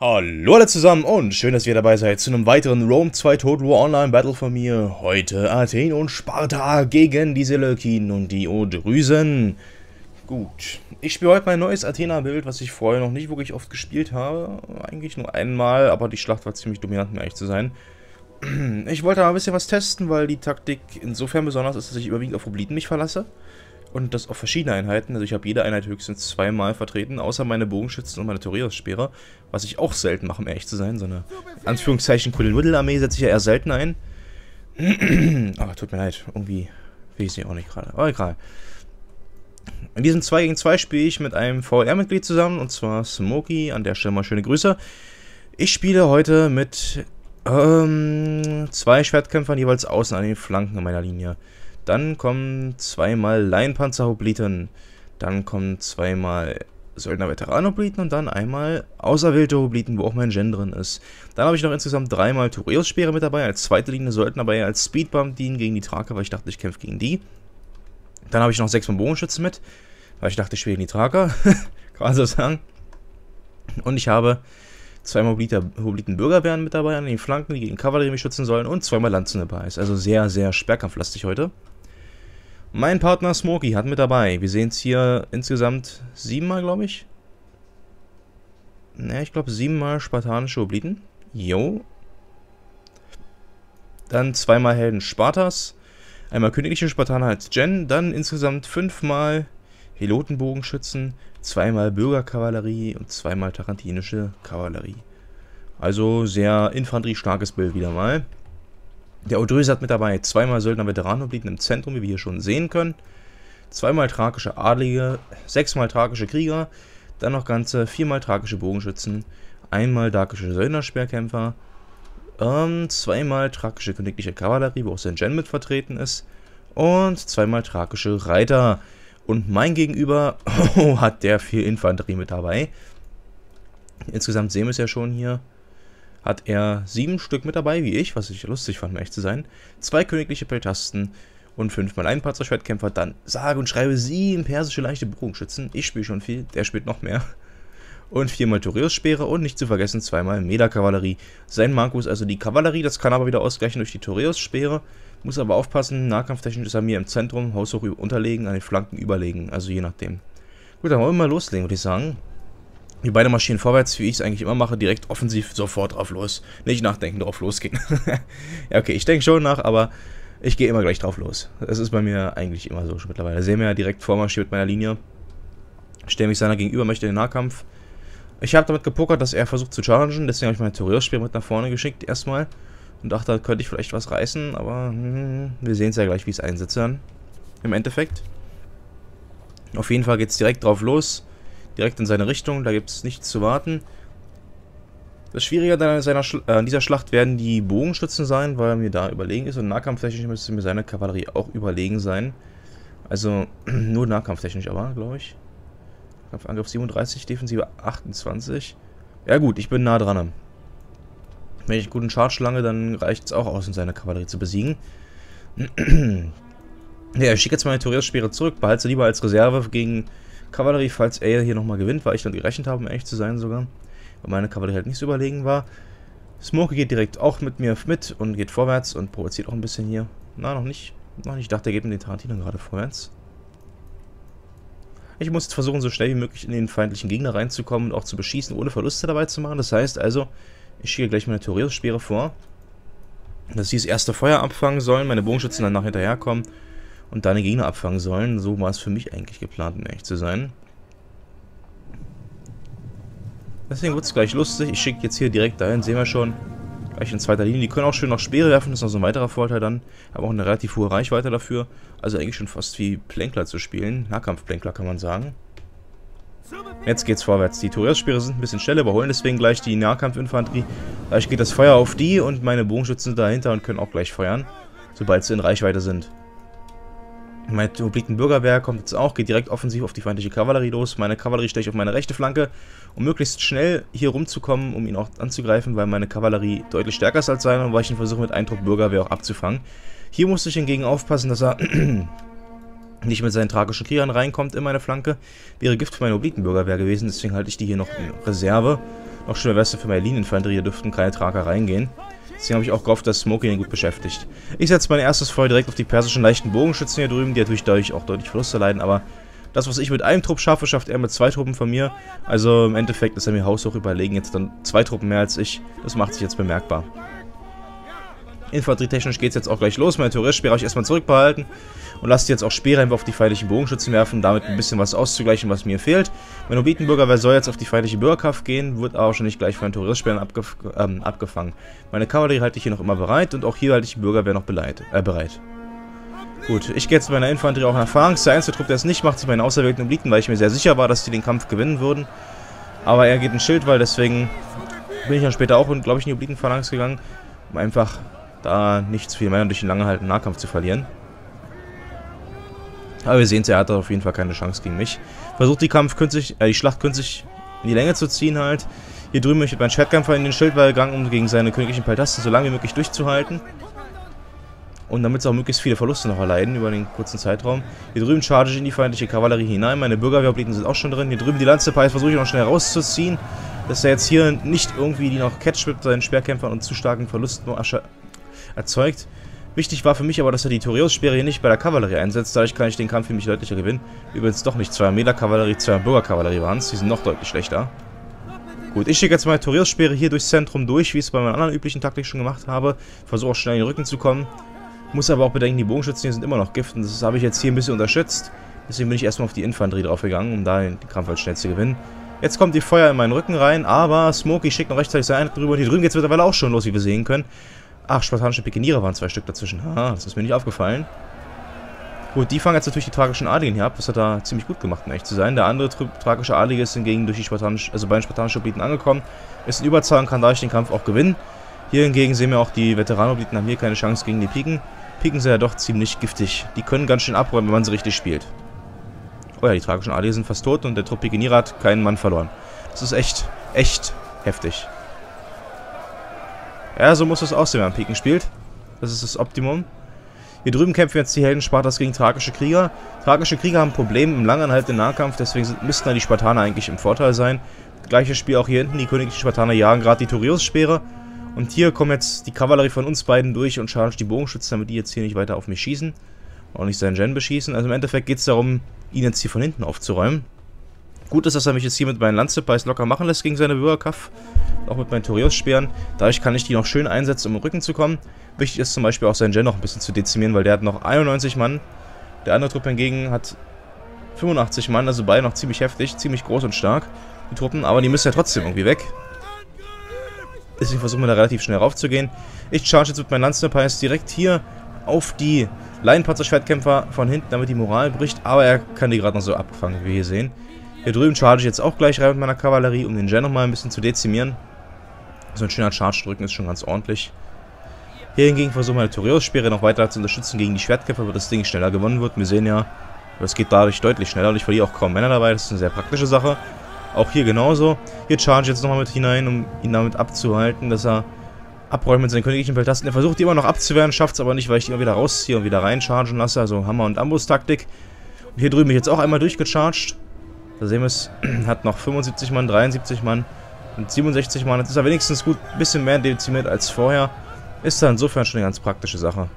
Hallo alle zusammen und schön, dass ihr dabei seid zu einem weiteren Rome 2 Total War Online Battle von mir. Heute Athen und Sparta gegen die Seleukiden und die Odrysen. Gut, ich spiele heute mein neues Athena-Bild, was ich vorher noch nicht wirklich oft gespielt habe. Eigentlich nur einmal, aber die Schlacht war ziemlich dominant, um ehrlich zu sein. Ich wollte mal ein bisschen was testen, weil die Taktik insofern besonders ist, dass ich überwiegend auf Hopliten mich verlasse. Und das auf verschiedene Einheiten, also ich habe jede Einheit höchstens zweimal vertreten, außer meine Bogenschützen und meine Toreros-Speere, was ich auch selten mache, um ehrlich zu sein. So eine Anführungszeichen Kuddelmuddel-Armee setze ich ja eher selten ein. Aber tut mir leid, irgendwie will ich sie auch nicht gerade. Aber egal. In diesem 2 gegen 2 spiele ich mit einem VR-Mitglied zusammen, und zwar Smokey. An der Stelle mal schöne Grüße. Ich spiele heute mit 2 Schwertkämpfern jeweils außen an den Flanken meiner Linie. Dann kommen zweimal Laienpanzer-Hopliten, dann kommen zweimal Söldner-Veteran-Hopliten und dann einmal auserwählte Hopliten, wo auch mein Gen drin ist. Dann habe ich noch insgesamt 3-mal Toreos-Speere mit dabei, als zweite Linie Söldner dabei, als Speedbump dienen gegen die Thraker, weil ich dachte, ich kämpfe gegen die. Dann habe ich noch 6 von Bogenschützen mit, weil ich dachte, ich spiele gegen die Thraker, kann man so sagen. Und ich habe 2 Hopliten-Bürgerwehren mit dabei an den Flanken, die gegen Kavallerie mich schützen sollen, und 2-mal Lanzen dabei. Ist also sehr, sehr sperrkampflastig heute. Mein Partner Smokey hat mit dabei. Wir sehen es hier insgesamt 7-mal, glaube ich. Ne, ich glaube 7-mal spartanische Hopliten. Jo. Dann 2-mal Helden Spartas. Einmal königliche Spartaner als Gen. Dann insgesamt 5-mal Helotenbogenschützen, 2-mal Bürgerkavallerie und 2-mal tarantinische Kavallerie. Also sehr infanteriestarkes Bild wieder mal. Der Odryse hat mit dabei 2-mal Söldner-Veteran-Hopliten im Zentrum, wie wir hier schon sehen können. 2-mal thrakische Adlige, 6-mal thrakische Krieger, dann noch ganze 4-mal thrakische Bogenschützen, 1-mal dakische Söldner-Speerkämpfer, 2-mal thrakische königliche Kavallerie, wo auch sein Gen mit vertreten ist, und 2-mal thrakische Reiter. Und mein Gegenüber hat der viel Infanterie mit dabei. Insgesamt sehen wir es ja schon hier. Hat er 7 Stück mit dabei, wie ich, was ich lustig fand, um echt zu sein. 2 königliche Peltasten und 5-mal Einpanzer-Schwertkämpfer. Dann sage und schreibe 7 persische leichte Bogenschützen. Ich spiele schon viel, der spielt noch mehr. Und 4-mal Toreos-Speere und nicht zu vergessen 2-mal Meda-Kavallerie. Sein Manko ist also die Kavallerie, das kann aber wieder ausgleichen durch die Toreos-Speere. Muss aber aufpassen, nahkampftechnisch ist er mir im Zentrum, haushoch unterlegen, an den Flanken überlegen, also je nachdem. Gut, dann wollen wir mal loslegen, würde ich sagen. Wir beide marschieren vorwärts, wie ich es eigentlich immer mache, direkt offensiv sofort drauf los. Nicht nachdenken, drauf losgehen. Ja, okay, ich denke schon nach, aber ich gehe immer gleich drauf los. Das ist bei mir eigentlich immer so schon mittlerweile. Sehen wir ja direkt vormarschiert mit meiner Linie. Stelle mich seiner gegenüber, möchte den Nahkampf. Ich habe damit gepokert, dass er versucht zu challengen, deswegen habe ich meine Toreos-Speer mit nach vorne geschickt erstmal. Und dachte, da könnte ich vielleicht was reißen, aber wir sehen es ja gleich, wie es einsetzt dann. Im Endeffekt. Auf jeden Fall geht es direkt drauf los. Direkt in seine Richtung, da gibt es nichts zu warten. Das Schwierige an dieser Schlacht werden die Bogenschützen sein, weil er mir da überlegen ist. Und nahkampftechnisch müsste mir seine Kavallerie auch überlegen sein. Also nur nahkampftechnisch aber, glaube ich. Angriff 37, Defensive 28. Ja gut, ich bin nah dran. Wenn ich einen guten Charge lange, dann reicht es auch aus, um seine Kavallerie zu besiegen. Ja, ich schicke jetzt meine Toreos-Speere zurück, behalte sie lieber als Reserve gegen Kavallerie, falls er hier nochmal gewinnt, weil ich dann gerechnet habe, um ehrlich zu sein sogar. Weil meine Kavallerie halt nicht so überlegen war. Smokey geht direkt auch mit mir mit und geht vorwärts und provoziert auch ein bisschen hier. Na, noch nicht. Ich dachte, er geht mit den Tarantinern gerade vorwärts. Ich muss jetzt versuchen, so schnell wie möglich in den feindlichen Gegner reinzukommen und auch zu beschießen, ohne Verluste dabei zu machen. Das heißt also, ich schicke gleich meine Toreos-Speere vor, dass sie das erste Feuer abfangen sollen, meine Bogenschützen dann nach hinterherkommen und dann den Gegner abfangen sollen. So war es für mich eigentlich geplant, um ehrlich zu sein. Deswegen wird es gleich lustig. Ich schicke jetzt hier direkt dahin, sehen wir schon. Gleich in zweiter Linie. Die können auch schön noch Speere werfen, das ist noch so ein weiterer Vorteil dann. Haben auch eine relativ hohe Reichweite dafür. Also eigentlich schon fast wie Plänkler zu spielen. Nahkampfplänkler kann man sagen. Jetzt geht's vorwärts. Die Toreos-Speere sind ein bisschen schneller, überholen deswegen gleich die Nahkampfinfanterie. Gleich geht das Feuer auf die und meine Bogenschützen sind dahinter und können auch gleich feuern, sobald sie in Reichweite sind. Mein Hopliten-Bürgerwehr kommt jetzt auch, geht direkt offensiv auf die feindliche Kavallerie los. Meine Kavallerie stelle ich auf meine rechte Flanke, um möglichst schnell hier rumzukommen, um ihn auch anzugreifen, weil meine Kavallerie deutlich stärker ist als seine und weil ich ihn versuche mit Eindruck Bürgerwehr auch abzufangen. Hier musste ich hingegen aufpassen, dass er nicht mit seinen thrakischen Kriegern reinkommt in meine Flanke. Wäre Gift für meine Hopliten-Bürgerwehr gewesen, deswegen halte ich die hier noch in Reserve. Noch schlimmer wäre es für meine Linieninfanterie, da dürften keine Traker reingehen. Deswegen habe ich auch gehofft, dass Smokey ihn gut beschäftigt. Ich setze mein erstes Feuer direkt auf die persischen leichten Bogenschützen hier drüben, die natürlich dadurch auch deutlich Verluste leiden, aber das, was ich mit einem Trupp schaffe, schafft er mit 2 Truppen von mir. Also im Endeffekt ist er mir haushoch überlegen, jetzt dann 2 Truppen mehr als ich. Das macht sich jetzt bemerkbar. Infanterietechnisch geht es jetzt auch gleich los. Meine Tourist-Speere habe ich erstmal zurückbehalten und lasse jetzt auch Speere einfach auf die feindlichen Bogenschützen werfen, damit ein bisschen was auszugleichen, was mir fehlt. Mein Nobitenbürger soll jetzt auf die feindliche Bürgerkraft gehen, wird aber schon nicht gleich von den Tourist-Speeren abgefangen. Meine Kavallerie halte ich hier noch immer bereit und auch hier halte ich die Bürgerwehr noch bereit. Gut, ich gehe jetzt mit meiner Infanterie auch nach Phalanx. Der einzige Trupp, der es nicht macht, sind meine auserwählten Obliten, weil ich mir sehr sicher war, dass die den Kampf gewinnen würden. Aber er geht in Schildwall, deswegen bin ich dann später auch, glaube ich, in die Obliten-Phalanx gegangen, um einfach da nicht zu viel Männer durch den langen Nahkampf zu verlieren. Aber wir sehen es, er hat auf jeden Fall keine Chance gegen mich. Versucht die Schlacht künstlich in die Länge zu ziehen halt. Hier drüben möchte ich mit meinem Schwertkämpfer in den Schildwall gegangen, um gegen seine königlichen Paltasten so lange wie möglich durchzuhalten. Und damit sie auch möglichst viele Verluste noch erleiden über den kurzen Zeitraum. Hier drüben charge ich in die feindliche Kavallerie hinein. Meine Bürgerwehrobliten sind auch schon drin. Hier drüben die Lanzepais versuche ich noch schnell rauszuziehen. Dass er jetzt hier nicht irgendwie die noch catcht mit seinen Speerkämpfern und zu starken Verlusten erzeugt. Wichtig war für mich aber, dass er die Toreus-Speere hier nicht bei der Kavallerie einsetzt. Dadurch kann ich den Kampf für mich deutlicher gewinnen. Übrigens doch nicht 2 Armee-Kavallerie, 2 Bürgerkavallerie waren es. Die sind noch deutlich schlechter. Gut, ich schicke jetzt meine Toreus-Speere hier durchs Zentrum durch, wie ich es bei meiner anderen üblichen Taktik schon gemacht habe. Versuche auch schnell in den Rücken zu kommen. Muss aber auch bedenken, die Bogenschützen hier sind immer noch Gift. Und das habe ich jetzt hier ein bisschen unterschätzt. Deswegen bin ich erstmal auf die Infanterie draufgegangen, um da den Kampf als schnell zu gewinnen. Jetzt kommt die Feuer in meinen Rücken rein, aber Smokey schickt noch rechtzeitig seine Einheit drüber. Und hier drüben geht es mittlerweile auch schon los, wie wir sehen können. Ach, spartanische Pikenierer waren 2 Stück dazwischen. Ah, das ist mir nicht aufgefallen. Gut, die fangen jetzt natürlich die tragischen Adligen hier ab. Das hat er ziemlich gut gemacht, um ehrlich zu sein. Der andere tragische Adlige ist hingegen durch die bei den spartanischen Obliten angekommen. Ist in Überzahl und kann dadurch den Kampf auch gewinnen. Hier hingegen sehen wir auch, die Veteranenobliten haben hier keine Chance gegen die Piken. Piken sind ja doch ziemlich giftig. Die können ganz schön abräumen, wenn man sie richtig spielt. Oh ja, die tragischen Adlige sind fast tot und der Trupp Pikenierer hat keinen Mann verloren. Das ist echt heftig. Ja, so muss es aussehen, wenn man Piken spielt. Das ist das Optimum. Hier drüben kämpfen jetzt die Helden Spartas gegen tragische Krieger. Tragische Krieger haben Probleme im langanhaltenden Nahkampf, deswegen müssten da die Spartaner eigentlich im Vorteil sein. Gleiches Spiel auch hier hinten, die königlichen Spartaner jagen gerade die Toreus-Speere. Und hier kommen jetzt die Kavallerie von uns beiden durch und charge die Bogenschützen, damit die jetzt hier nicht weiter auf mich schießen. Auch nicht seinen Gen beschießen. Also im Endeffekt geht es darum, ihn jetzt hier von hinten aufzuräumen. Gut ist, dass er mich jetzt hier mit meinen Lanzepais locker machen lässt gegen seine Bürgerkaff. Auch mit meinen Toreus-Speeren. Dadurch kann ich die noch schön einsetzen, um im Rücken zu kommen. Wichtig ist zum Beispiel auch seinen Gen noch ein bisschen zu dezimieren, weil der hat noch 91 Mann. Der andere Trupp hingegen hat 85 Mann, also beide noch ziemlich heftig, ziemlich groß und stark. Die Truppen, aber die müssen ja trotzdem irgendwie weg. Deswegen versuchen wir da relativ schnell raufzugehen. Ich charge jetzt mit meinen Lanzepais direkt hier auf die Leinenpanzer-Schwertkämpfer von hinten, damit die Moral bricht. Aber er kann die gerade noch so abfangen, wie wir hier sehen. Hier drüben charge ich jetzt auch gleich rein mit meiner Kavallerie, um den Gen nochmal ein bisschen zu dezimieren. So ein schöner Charge-Drücken ist schon ganz ordentlich. Hier hingegen versuchen meine Toreus-Speere noch weiter zu unterstützen gegen die Schwertkämpfer, damit das Ding schneller gewonnen wird. Wir sehen ja, es geht dadurch deutlich schneller und ich verliere auch kaum Männer dabei. Das ist eine sehr praktische Sache. Auch hier genauso. Hier charge ich jetzt nochmal mit hinein, um ihn damit abzuhalten, dass er abräumt mit seinen königlichen Peltasten. Er versucht die immer noch abzuwehren, schafft es aber nicht, weil ich die immer wieder rausziehe und wieder rein chargen lasse. Also Hammer- und Amboss-Taktik. Und hier drüben bin ich jetzt auch einmal durchgecharged. Da sehen wir es, hat noch 75 Mann, 73 Mann und 67 Mann. Jetzt ist er wenigstens gut ein bisschen mehr dezimiert als vorher. Ist da insofern schon eine ganz praktische Sache.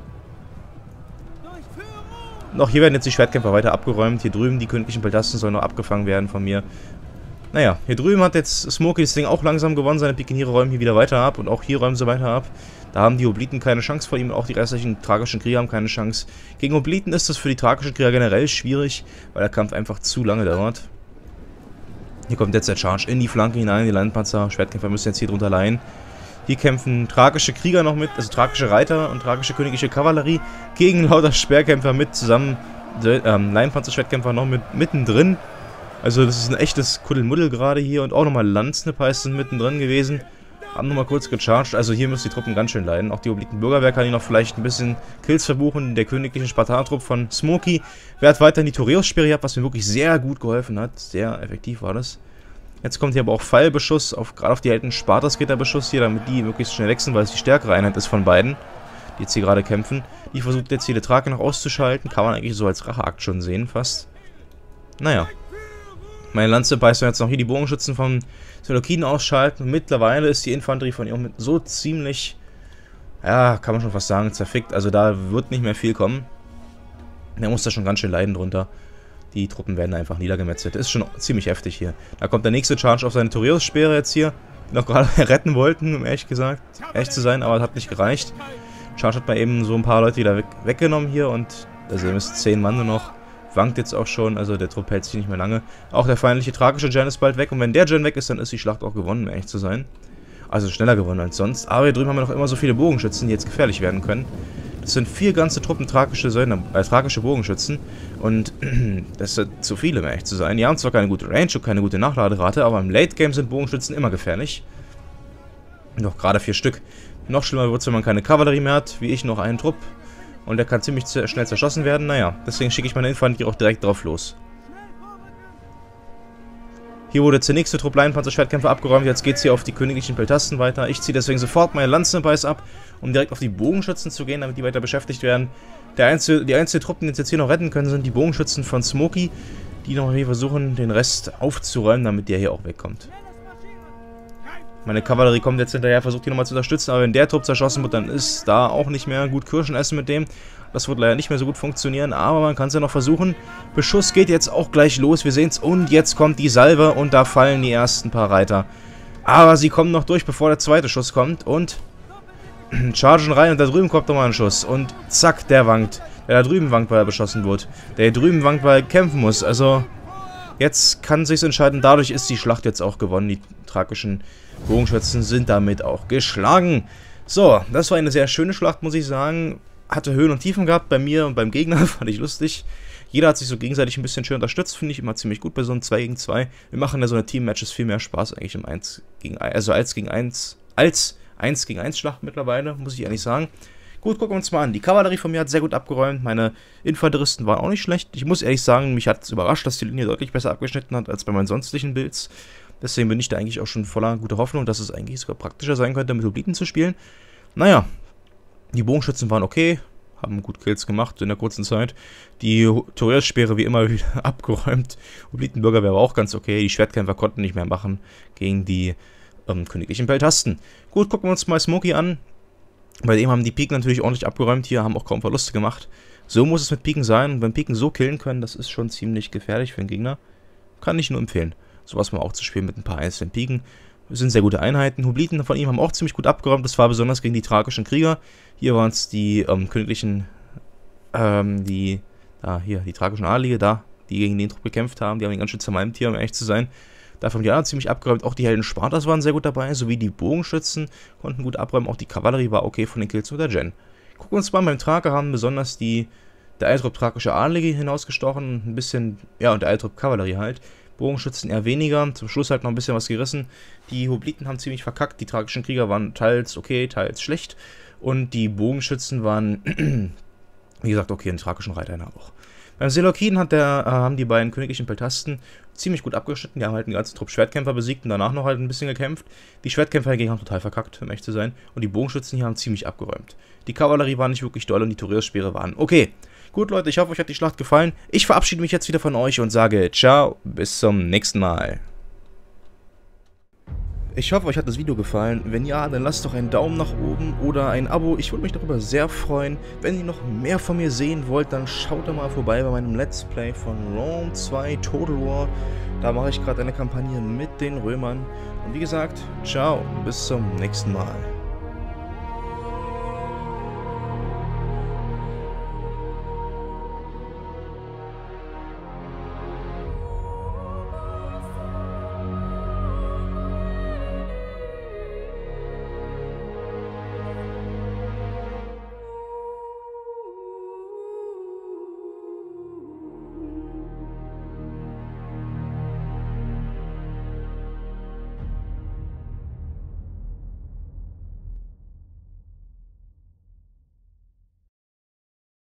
Und auch hier werden jetzt die Schwertkämpfer weiter abgeräumt. Hier drüben die königlichen Peltasten sollen noch abgefangen werden von mir. Naja, hier drüben hat jetzt Smokey das Ding auch langsam gewonnen. Seine Pikeniere räumen hier wieder weiter ab und auch hier räumen sie weiter ab. Da haben die Obliten keine Chance vor ihm und auch die restlichen tragischen Krieger haben keine Chance. Gegen Obliten ist das für die tragischen Krieger generell schwierig, weil der Kampf einfach zu lange dauert. Hier kommt jetzt der Charge in die Flanke hinein. Die Landpanzer, Schwertkämpfer müssen jetzt hier drunter leihen. Hier kämpfen tragische Krieger noch mit, also tragische Reiter und tragische königliche Kavallerie gegen lauter Speerkämpfer mit zusammen. Leinpanzer-Schwertkämpfer noch mittendrin. Also das ist ein echtes Kuddelmuddel gerade hier und auch nochmal Landsnipers sind mittendrin gewesen. Haben nochmal kurz gecharged, also hier müssen die Truppen ganz schön leiden. Auch die obliten Bürgerwehr kann hier noch vielleicht ein bisschen Kills verbuchen. Der königliche Spartaner-Trupp von Smokey wehrt weiterhin die Toreus-Speere ab, was mir wirklich sehr gut geholfen hat. Sehr effektiv war das. Jetzt kommt hier aber auch Pfeilbeschuss, gerade auf die alten Spartas geht der Beschuss hier, damit die möglichst schnell wechseln, weil es die stärkere Einheit ist von beiden, die jetzt hier gerade kämpfen. Die versucht jetzt hier die Trake noch auszuschalten, kann man eigentlich so als Racheakt schon sehen fast. Naja. Meine Lanze beißt jetzt noch hier die Bogenschützen von Seleukiden ausschalten. Und mittlerweile ist die Infanterie von ihm so ziemlich, ja, kann man schon fast sagen, zerfickt. Also da wird nicht mehr viel kommen. Der muss da schon ganz schön leiden drunter. Die Truppen werden einfach niedergemetzelt. Ist schon ziemlich heftig hier. Da kommt der nächste Charge auf seine Toreus-Speere jetzt hier. Die noch gerade retten wollten, um ehrlich zu sein, aber es hat nicht gereicht. Charge hat bei eben so ein paar Leute wieder weggenommen hier und da sehen wir es 10 Mann nur noch. Wankt jetzt auch schon, also der Trupp hält sich nicht mehr lange. Auch der feindliche tragische Gen ist bald weg und wenn der Gen weg ist, dann ist die Schlacht auch gewonnen, um ehrlich zu sein. Also schneller gewonnen als sonst. Aber hier drüben haben wir noch immer so viele Bogenschützen, die jetzt gefährlich werden können. Das sind 4 ganze Truppen tragische Bogenschützen und das sind zu viele, um ehrlich zu sein. Die haben zwar keine gute Range und keine gute Nachladerate, aber im Late Game sind Bogenschützen immer gefährlich. Noch gerade 4 Stück. Noch schlimmer wird es, wenn man keine Kavallerie mehr hat, wie ich, noch einen Trupp. Und der kann ziemlich schnell zerschossen werden. Naja, deswegen schicke ich meine Infanterie auch direkt drauf los. Hier wurde jetzt der nächste Trupp Leinenpanzer-Schwertkämpfer abgeräumt. Jetzt geht es hier auf die königlichen Peltasten weiter. Ich ziehe deswegen sofort meine Lanzenbeiß ab, um direkt auf die Bogenschützen zu gehen, damit die weiter beschäftigt werden. Die einzigen Truppen, die jetzt hier noch retten können, sind die Bogenschützen von Smoky, die noch hier versuchen, den Rest aufzuräumen, damit der hier auch wegkommt. Meine Kavallerie kommt jetzt hinterher, versucht hier nochmal zu unterstützen, aber wenn der Trupp zerschossen wird, dann ist da auch nicht mehr gut Kirschen essen mit dem. Das wird leider nicht mehr so gut funktionieren, aber man kann es ja noch versuchen. Beschuss geht jetzt auch gleich los, wir sehen es. Und jetzt kommt die Salve und da fallen die ersten paar Reiter. Aber sie kommen noch durch, bevor der zweite Schuss kommt und chargen rein und da drüben kommt nochmal ein Schuss. Und zack, der wankt. Der da drüben wankt, weil er beschossen wird. Der drüben wankt, weil er kämpfen muss. Also jetzt kann sich's entscheiden, dadurch ist die Schlacht jetzt auch gewonnen. Die thrakischen Bogenschützen sind damit auch geschlagen. So, das war eine sehr schöne Schlacht, muss ich sagen. Hatte Höhen und Tiefen gehabt bei mir und beim Gegner, fand ich lustig. Jeder hat sich so gegenseitig ein bisschen schön unterstützt, finde ich immer ziemlich gut bei so einem 2 gegen 2. Wir machen ja so eine Team-Matches viel mehr Spaß eigentlich im 1 gegen 1, also als 1 gegen 1 Schlacht mittlerweile, muss ich ehrlich sagen. Gut, gucken wir uns mal an. Die Kavallerie von mir hat sehr gut abgeräumt. Meine Infanteristen waren auch nicht schlecht. Ich muss ehrlich sagen, mich hat es überrascht, dass die Linie deutlich besser abgeschnitten hat als bei meinen sonstigen Builds. Deswegen bin ich da eigentlich auch schon voller guter Hoffnung, dass es eigentlich sogar praktischer sein könnte, mit Hopliten zu spielen. Naja, die Bogenschützen waren okay, haben gut Kills gemacht in der kurzen Zeit. Die Toreus-Speere wie immer wieder abgeräumt. Hoplitenbürger wäre auch ganz okay. Die Schwertkämpfer konnten nicht mehr machen gegen die königlichen Peltasten. Gut, gucken wir uns mal Smoky an. Bei dem haben die Piken natürlich ordentlich abgeräumt. Hier haben auch kaum Verluste gemacht. So muss es mit Piken sein. Und wenn Piken so killen können, das ist schon ziemlich gefährlich für den Gegner. Kann ich nur empfehlen, sowas mal auch zu spielen mit ein paar einzelnen Piken. Das sind sehr gute Einheiten. Hopliten von ihm haben auch ziemlich gut abgeräumt. Das war besonders gegen die thrakischen Krieger. Hier waren es die königlichen, die thrakischen Adlige da, die gegen den Trupp gekämpft haben. Die haben ihn ganz schön zermalmt hier, um ehrlich zu sein. Dafür haben die anderen ziemlich abgeräumt. Auch die Helden Spartas waren sehr gut dabei, sowie die Bogenschützen konnten gut abräumen. Auch die Kavallerie war okay von den Kills mit der Gen. Gucken wir uns mal beim Thraker haben besonders der Eiltrupp thrakische Adlige hinausgestochen. Ein bisschen, ja, und der Eiltrupp Kavallerie halt. Bogenschützen eher weniger. Zum Schluss halt noch ein bisschen was gerissen. Die Hopliten haben ziemlich verkackt. Die thrakischen Krieger waren teils okay, teils schlecht. Und die Bogenschützen waren, wie gesagt, okay, in thrakischen Reitern auch. Beim Seleukiden haben die beiden königlichen Peltasten ziemlich gut abgeschnitten. Die haben halt einen ganzen Trupp Schwertkämpfer besiegt und danach noch halt ein bisschen gekämpft. Die Schwertkämpfer dagegen haben total verkackt, um echt zu sein. Und die Bogenschützen hier haben ziemlich abgeräumt. Die Kavallerie war nicht wirklich doll und die Toreus-Speere waren okay. Gut, Leute, ich hoffe, euch hat die Schlacht gefallen. Ich verabschiede mich jetzt wieder von euch und sage ciao, bis zum nächsten Mal. Ich hoffe, euch hat das Video gefallen. Wenn ja, dann lasst doch einen Daumen nach oben oder ein Abo. Ich würde mich darüber sehr freuen. Wenn ihr noch mehr von mir sehen wollt, dann schaut doch mal vorbei bei meinem Let's Play von Rome 2 Total War. Da mache ich gerade eine Kampagne mit den Römern. Und wie gesagt, ciao, bis zum nächsten Mal.